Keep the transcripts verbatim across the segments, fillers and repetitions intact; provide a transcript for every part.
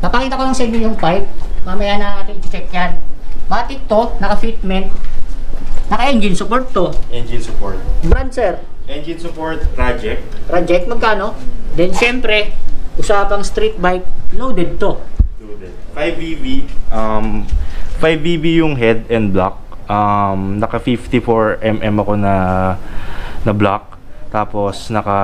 Papakita ko lang sa inyo yung pipe. Mamaya na natin i-check yan. Matik to, naka-fitment. Naka-engine support to. Engine support. Brand, sir? Engine support, Project. Project, magkano? Then, syempre, usapang street bike, loaded to. Loaded. five V V. Um, five V V yung head and block. Um, naka fifty-four millimeter ako na na block. Tapos naka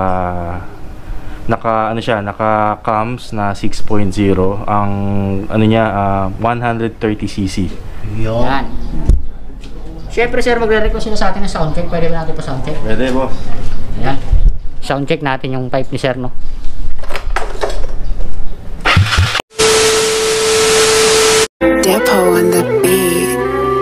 naka ano siya, naka cams na six point zero. Ang ano niya, uh, one thirty c c. Yan. Siyempre, sir, magre-request sila sa atin ng soundcheck. Pwede ba natin pa soundcheck? Pwede, boss. Ayan. Soundcheck natin yung pipe ni sir, no? Depo on the beat.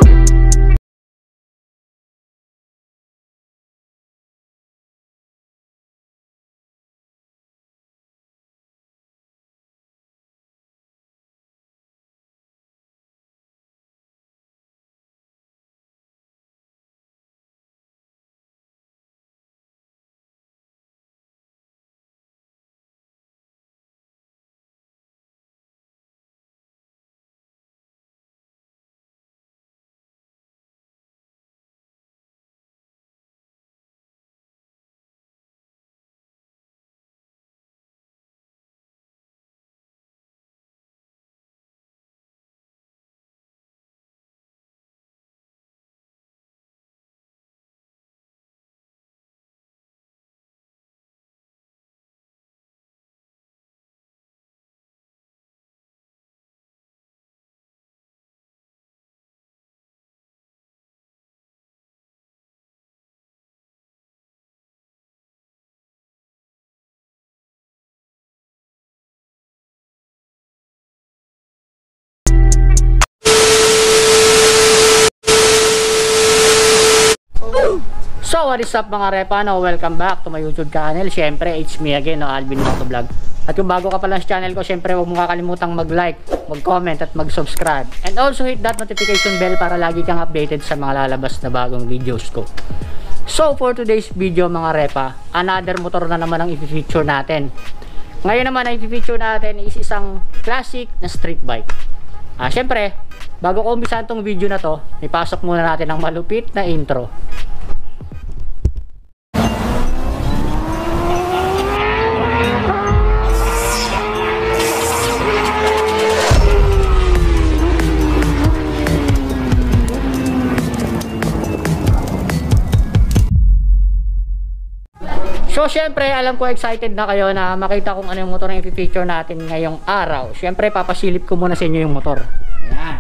So, what is up mga repa, no? Welcome back to my YouTube channel. Siyempre, it's me again, no? Alvin Motovlog. At kung bago ka pa lang sa channel ko, siyempre huwag mo kakalimutang mag-like, mag-comment at mag-subscribe. And also hit that notification bell para lagi kang updated sa mga lalabas na bagong videos ko. So, for today's video mga repa, another motor na naman ang i-feature natin. Ngayon naman ang i-feature natin is isang classic na street bike. Ah, siyempre, bago ko umpisahan tong video na to, ipasok muna natin ang malupit na intro. So, syempre, alam ko excited na kayo na makita kung ano yung motor na i-feature natin ngayong araw. Syempre, papasilip ko muna sa inyo yung motor. Ayan.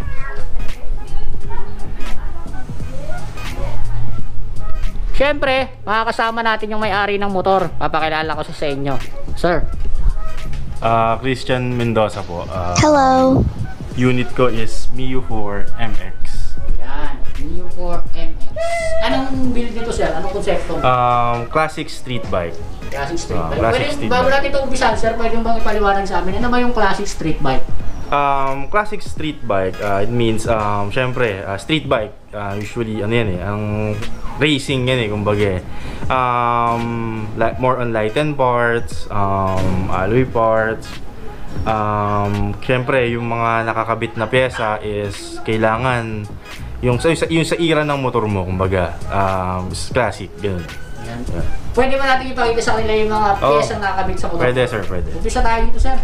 Syempre, makakasama natin yung may-ari ng motor. Papakilala ko sa inyo. Sir. Uh, Christian Mendoza po. Uh, Hello. Unit ko is M I U four M X. Ayan. M I U four M X. Anong build nito, sir? Anong konsepto? Um, classic street bike. Classic street Uh, bike. classic Pwede, street bago bike. natin ito umpisan, sir, pwede bang ipaliwanag sa amin? Ano ba yung classic street bike? Um, classic street bike, uh, it means, um, syempre, uh, street bike, uh, usually, ano yan eh, ang racing yan eh, kumbaga eh. Um, like, more on lighten parts, um, alloy parts, um, syempre, yung mga nakakabit na pyesa is kailangan, yung sa, yung sa ira ng motor mo, kumbaga, um, is classic, ganun. Ayan. Yeah. Pwede ba natin ipakita sa kanila yung mga Oo. pyesa na nakakabit sa motor? Pwede sir, pwede. Umpisa tayo dito, sir.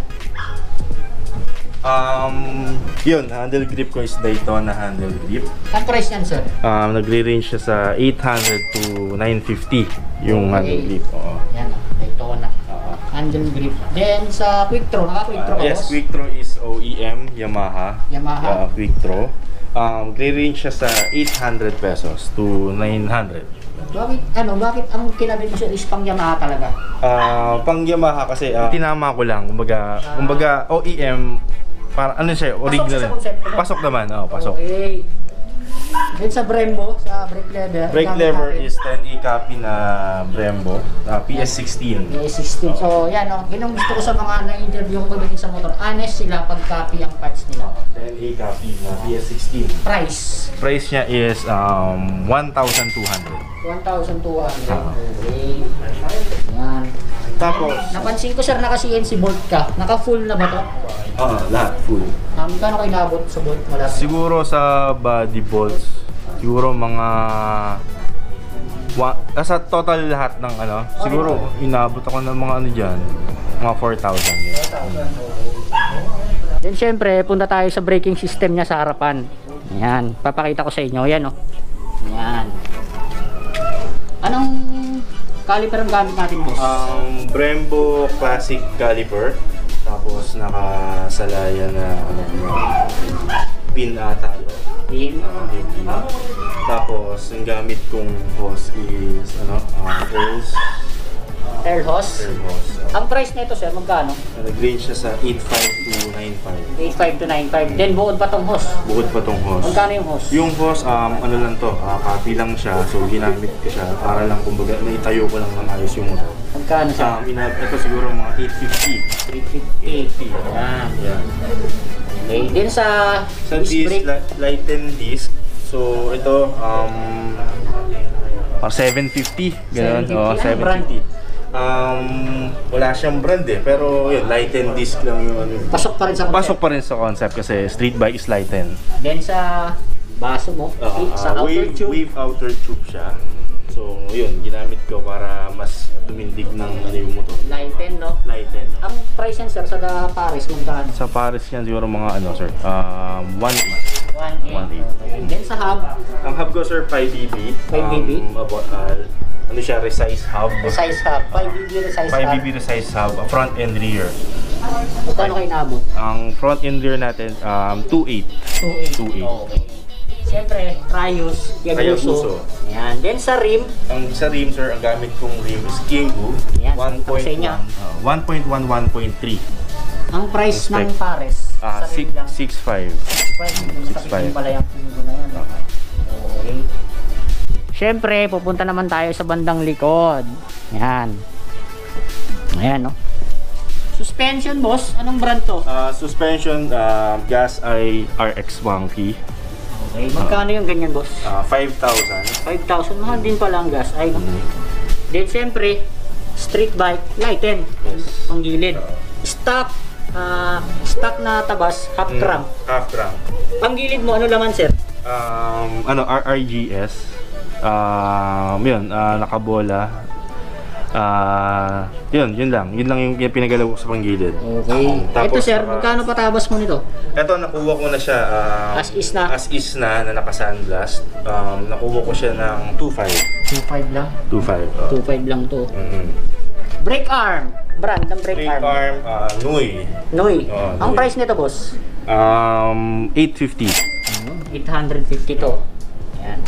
Um, yun, handle grip ko is Daytona handle grip. Ang price niyan, sir? Um, nagre-range siya sa eight hundred to nine fifty yung Okay. handle grip. Oo. Yan, Daytona. Oo. Handle grip. Then, sa quick throw, naka-quick throw Uh, ka, yes, boss? quick throw is O E M Yamaha. Yamaha. Uh, quick throw. Um, nagre-range siya sa eight hundred pesos to nine hundred. Bakit, ano, bakit ang kinabit mo, sir, is pang Yamaha talaga? Uh, pang Yamaha kasi uh, tinama ko lang. Kumbaga, Ah. kumbaga O E M para ano siya, original. siya sa konsepto mo? Pasok naman, oh, pasok. Okay. Then sa Brembo, sa brake lever. Brake gamit lever natin. is ten A copy na Brembo, uh, P S sixteen. P S sixteen. So, yan, no? Yun ang gusto ko sa mga na-interview ko pagdating sa motor. Honest sila pag-copy ang parts nila. ten A copy na P S sixteen. Price. Price niya is um, one thousand two hundred. one thousand two hundred. Ah. Okay. Yan. Tapos, Napansin ko sir, naka-C N C bolt ka. Naka-full na ba to? ah, lahat full. Um, Kano kayo nabot sa bolt mo lahat? Siguro sa body bolts, siguro mga wa, ah, sa total lahat ng ano, siguro inabot ako ng mga ano diyan, mga four thousand yun. Then syempre, punta tayo sa braking system niya sa harapan. Yan, papakita ko sa inyo. Yan oh. Yan. Anong caliper ang gamit natin, boss? Um, Brembo Classic Caliper. Tapos nakasalayan na ano, pin ata. Pin. Uh, pin. Tapos yung gamit kong hose is ano, uh, Earls. Air hose. Earl hose. Ang price nito sir, magkano? Uh, Nag-range siya sa eight five to nine five. eight five to nine five. Then buod pa tong hose. Bukod pa tong hose. Magkano yung hose? Yung hose, um, ano lang to, uh, copy lang siya. So ginamit ko siya para lang kumbaga naitayo ko lang ng ayos yung motor. Magkano siya? Um, inab ito siguro mga eight fifty. three fifty. Yan. Yeah. Okay. Then sa Sa disc disc, brake, li lighten disc. So ito, um, uh, seven fifty. Ganun. seven fifty. Oh, Anong seven fifty. Um, wala siyang brand eh, pero yun, lighten disc lang yung ano. pasok pa rin sa Pasok pa rin sa concept kasi street bike is lighten. Then sa baso mo, Uh, sa uh, outer wave, tube. wave outer tube siya. So, yun, ginamit ko para mas tumindig ng ano yung motor. Lighten, no? Lighten. Ang price yan sir sa da Paris, magkano? Sa Paris yan siguro mga ano sir, um, one eight. one eight. one eight. Okay. Then sa hub, Ang hub ko sir, five B B. five B B? Um, about, uh, ano siya, resize hub. resize hub. five B B resize hub. five B B resize hub, uh, front and rear. Magkano kayo nabot? Ang front and rear natin, um, two eight. two eight. two eight. Okay. Siyempre, Rayos, Hayabusa. Yabuso. Yan. Then sa rim, Ang sa rim sir, ang gamit kong rim is Kingoo. Yan, one point sa inyo. one. Uh, one point one, one point three. ang price ng Respect. Pares. Ah, sa rim lang. six five. six five. six five. pala yung pingo na yan. Okay. Siyempre, pupunta naman tayo sa bandang likod. Yan. Ayan, no? Suspension, boss. Anong brand to? Uh, suspension, uh, gas ay R X Wonky. Okay. Magkano yung ganyan, boss? Uh, five thousand. five thousand. Mahal din pala ang gas. Ay, no? Mm. Then, siyempre, street bike, lighten. Yes. Ang gilid. Stock, ah, stock na tabas, half Mm, crank. half crank. Ang gilid mo, ano laman, sir? Um, ano, R R G S. Um, yun, uh, nakabola. Ah, yun, yun lang. Yun lang yung, yung pinagalaw ko sa panggilid. Okay. Tapos, Ito, sir, naka- magkano patabas mo nito? Ito, nakuha ko na siya. um, As is na? As is na, na naka-sandblast. Um, nakuha ko siya ng two five. two five lang. two five. Uh, two five lang to. mm-hmm. Brake arm. Brand ng brake, Brake arm. arm, uh, Nui. Noy. Oh, Ang Noy. price nito, boss? Um, eight fifty. eight fifty to. Yan.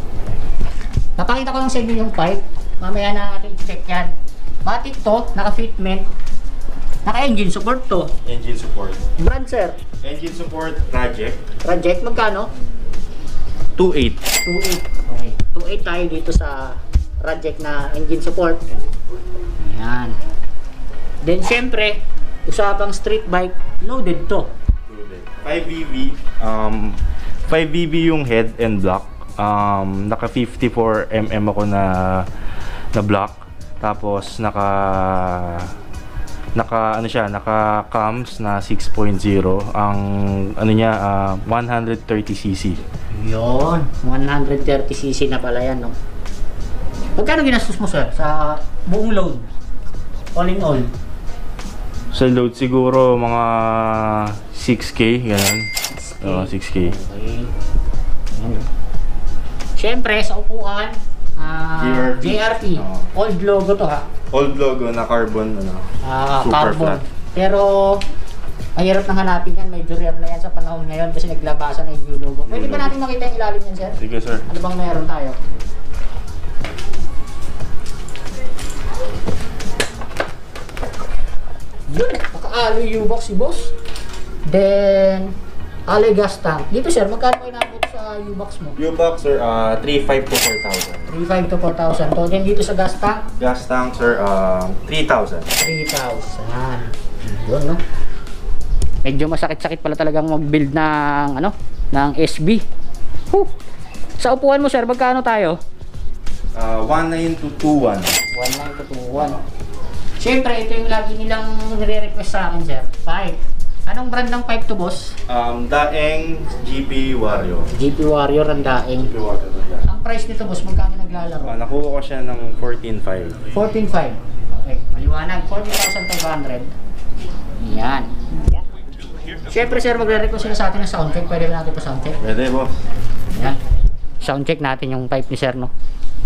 Napakita ko lang sa inyo yung pipe. Mamaya na natin i-check yan. Matic to, naka-fitment. Naka-engine support to. Engine support. Brand, sir. Engine support, Project. Project, magkano? two eight. two eight. Okay. two eight tayo dito sa project na engine support. Ayan. Then, syempre, usapang street bike, loaded to. five B B. Um, five B B yung head and block. Um, naka fifty-four millimeter ako na na block. Tapos naka naka ano siya, naka cams na six point zero. Ang ano niya, uh, one thirty c c. Yun. one thirty c c na pala yan, no? Magkano ginastos mo, sir, sa buong load? All in all? Sa load siguro mga six K, ganun. Oh, six K. Okay. Ayan. Siyempre, sa upuan, ah, J R P. J R P. Oo. Old logo to, ha? Old logo na carbon ano. Ah, Super carbon. flat. Pero, mahirap nang hanapin yan. Medyo rare na yan sa panahon ngayon kasi naglabasan na yung new logo. Pwede ba natin makita yung ilalim yan, sir? Sige sir. Ano bang meron tayo? Yun, naka-alloy U-box si boss. Then, alloy gas tank. Dito, sir, magkano kayo nabot sa U-box mo? U-box sir, uh, three five to four thousand. three five to four thousand. To, then dito sa gas tank, Gas tank sir, um, three thousand. three thousand. Yun, no? Medyo masakit-sakit pala talagang mag-build ng, ano, ng S B. Whew. Sa upuan mo, sir, magkano tayo? Uh, one nine to two one. one nine to two one. Siyempre, ito yung lagi nilang nire-request sa akin, sir. Pipe. Anong brand ng pipe to, boss? Um, Daeng G P Warrior. G P Warrior ang daing. G P Warrior. Ang price nito, boss, magkano naglalaro? Uh, nakuha ko siya ng fourteen five. fourteen five. Okay, maliwanag. fourteen thousand five hundred. Yan. Siyempre, sir, magre-request sila sa atin ng soundcheck. Pwede ba natin pa soundcheck? Pwede, boss. Yan. Soundcheck natin yung pipe ni sir, no?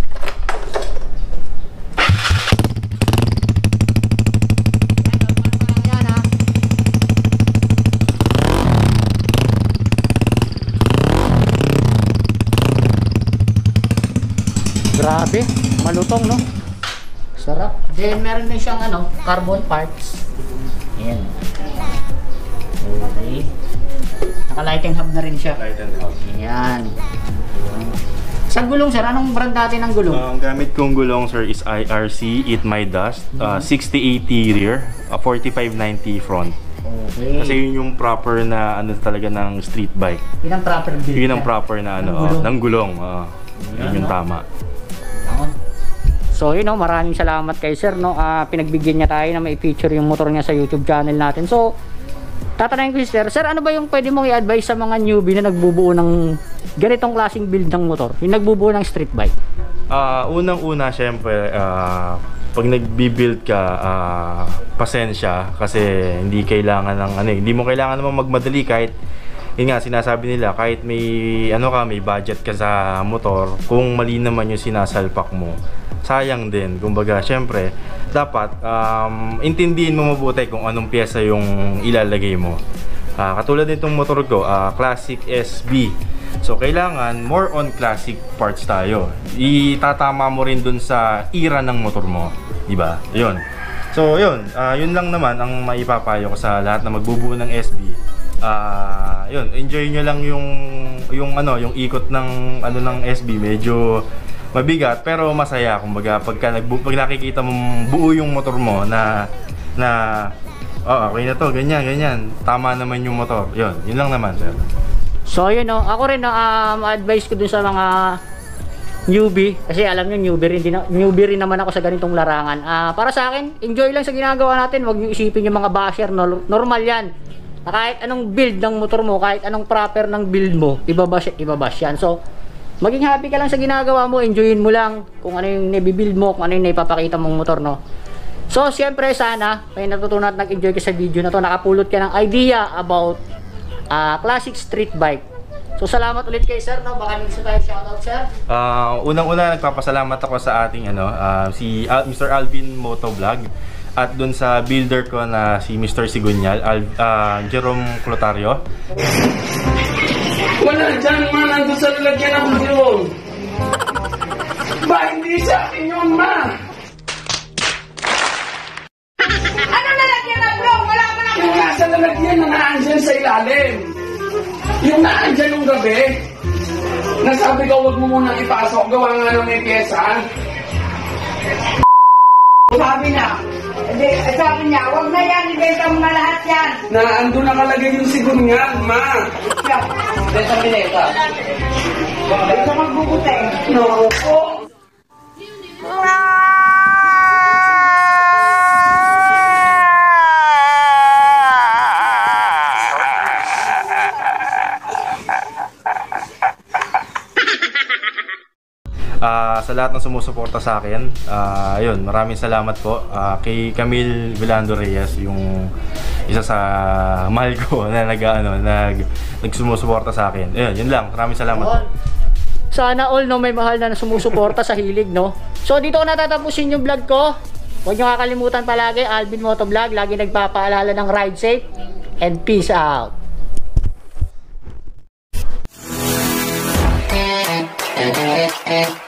Grabe, malutong, no? Sarap. Then meron din siyang ano, carbon parts. Ayan. Okay. Naka-lighting hub na rin siya. Light and hub. Ayan. Sa gulong, sir, anong brand natin ng gulong? Uh, ang gamit kong gulong, sir, is I R C Eat My Dust. Uh, sixty eighty rear, uh, forty-five ninety front. Okay. Kasi yun yung proper na ano talaga ng street bike. Yun ang proper build. Yun ang proper na ano, ng gulong. uh, ng gulong. Uh, yun yung no? tama. So yun, no, maraming salamat kay sir, no. Uh, pinagbigyan niya tayo na may feature yung motor niya sa YouTube channel natin. So tatanungin ko si sir, sir, ano ba yung pwede mong i-advise sa mga newbie na nagbubuo ng ganitong klaseng build ng motor, yung nagbubuo ng street bike? Uh, unang-una, syempre, uh, pag nagbi-build ka, uh, pasensya kasi hindi kailangan ng ano, hindi mo kailangan naman magmadali kahit yun nga, sinasabi nila, kahit may ano ka, may budget ka sa motor, kung mali naman yung sinasalpak mo, sayang din. Kumbaga, syempre, dapat um, intindihin mo mabuti kung anong pyesa yung ilalagay mo. Uh, katulad nitong motor ko, uh, Classic S B. So, kailangan more on classic parts tayo. Itatama mo rin dun sa era ng motor mo. Diba? Yun. So, yun. Uh, yun lang naman ang maipapayo ko sa lahat na magbubuo ng S B. Ah, uh, yun, enjoy nyo lang yung yung ano, yung ikot ng ano ng S B, medyo mabigat pero masaya. Kumbaga, pagka nagbu pag nakikita mong buo yung motor mo na na oh, okay na to, ganyan, ganyan. Tama naman yung motor. Yun, yun lang naman, sir. So, yun, no, ako rin, no, um, advice ko dun sa mga newbie, kasi alam nyo, newbie rin, din, newbie rin naman ako sa ganitong larangan. Uh, para sa akin, enjoy lang sa ginagawa natin. Huwag nyo isipin yung mga basher, no? Normal yan. Na kahit anong build ng motor mo, kahit anong proper ng build mo, ibabash, ibabash yan. So, maging happy ka lang sa ginagawa mo, enjoyin mo lang kung ano yung nabibuild mo, kung ano yung naipapakita mong motor, no? So, siyempre, sana, may natutunan at nag-enjoy ka sa video na to, nakapulot ka ng idea about uh, classic street bike. So, salamat ulit kay sir, no? Baka may isa tayo shoutout, sir. Uh, unang-una, nagpapasalamat ako sa ating ano, uh, si Al Mister Alvin Motovlog. At dun sa builder ko na si Mister Sigunyal, Al uh, Jerome Clotario. Wala dyan, ma. Nandun sa lalagyan ng gulong. Ba, hindi sa akin yun, ma. Ano lalagyan ng gulong? Wala mo na. Yung nasa lalagyan na naandyan sa ilalim. Yung naandyan yung gabi. Nasabi ko, huwag mo munang ipasok. Gawa nga nung may pyesa. Sabi na. Hindi, sabi niya, huwag na yan. Ibenta mo na lahat yan. Naandun nakalagay yung sigunyan, ma. Benta bineta. Benta magbubuteng. No. Uh, sa lahat ng sumusuporta sa akin, uh, ayun, maraming salamat po uh, kay Camille Vilando Reyes, yung isa sa mahal ko na nag, ano, nag, nagsumusuporta sa akin. Ayun, yun lang, maraming salamat po. Sana all, no, may mahal na sumusuporta sa hilig, no? So, dito ko natatapusin yung vlog ko. Huwag nyo kakalimutan palagi, Alvin Motovlog, lagi nagpapaalala ng ride safe, and peace out. Eh, eh, eh.